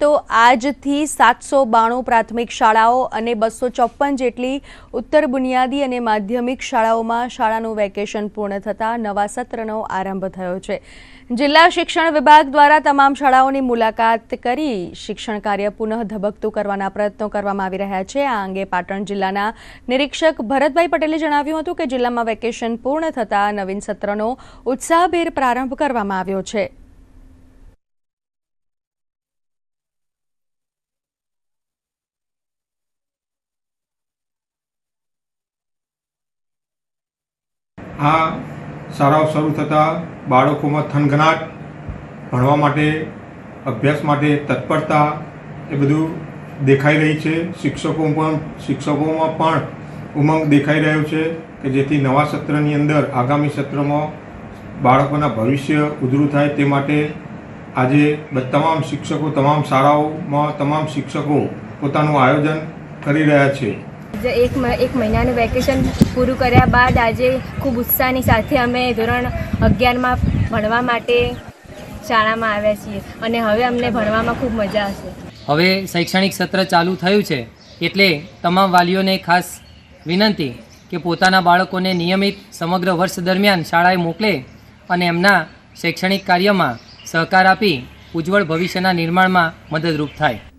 તો આજથી 792 પ્રાથમિક શાળાઓ અને 254 જેટલી ઉત્તર બુનિયાદી અને માધ્યમિક શાળાઓમાં શાળાનું વેકેશન પૂર્ણ થતાં નવા સત્રનો આરંભ થયો છે। જિલ્લા શિક્ષણ વિભાગ દ્વારા તમામ શાળાઓની મુલાકાત કરી શિક્ષણ કાર્ય પુનઃ ધબકતું કરવાના પ્રયત્નો કરવામાં આવી રહ્યા છે। આ અંગે પાટણ જિલ્લાના નિરીક્ષક ભરતભાઈ પટેલે જણાવ્યું હતું કે જિલ્લામાં વેકેશન પૂર્ણ થતાં નવીન સત્રનો ઉત્સાહભેર પ્રારંભ કરવામાં આવ્યો છે। આ શાળાઓ શરૂ થતાં બાળકોમાં થનગનાટ, ભણવા માટે, અભ્યાસ માટે તત્પરતા એ બધું દેખાઈ રહી છે। શિક્ષકોમાં પણ ઉમંગ દેખાઈ રહ્યો છે કે જેથી નવા સત્રની અંદર આગામી સત્રમાં બાળકોના ભવિષ્ય ઉજળું થાય તે માટે આજે તમામ શિક્ષકો, તમામ શાળાઓમાં તમામ શિક્ષકો પોતાનું આયોજન કરી રહ્યા છે। एक महीनाનું વેકેશન પૂરું કર્યા બાદ આજે ખૂબ ઉત્સાહની સાથે અમે ધોરણ 11માં ભણવા માટે શાળામાં આવ્યા છીએ અને હવે અમને ભણવામાં ખૂબ મજા આવશે। હવે શૈક્ષણિક સત્ર ચાલુ થયું છે એટલે તમામ વાલીઓને ખાસ વિનંતી કે પોતાના બાળકોને નિયમિત સમગ્ર વર્ષ દરમિયાન શાળાએ મોકલે અને એમના શૈક્ષણિક કાર્યમાં સહકાર આપી ઉજ્જવળ ભવિષ્યના નિર્માણમાં મદદરૂપ થાય।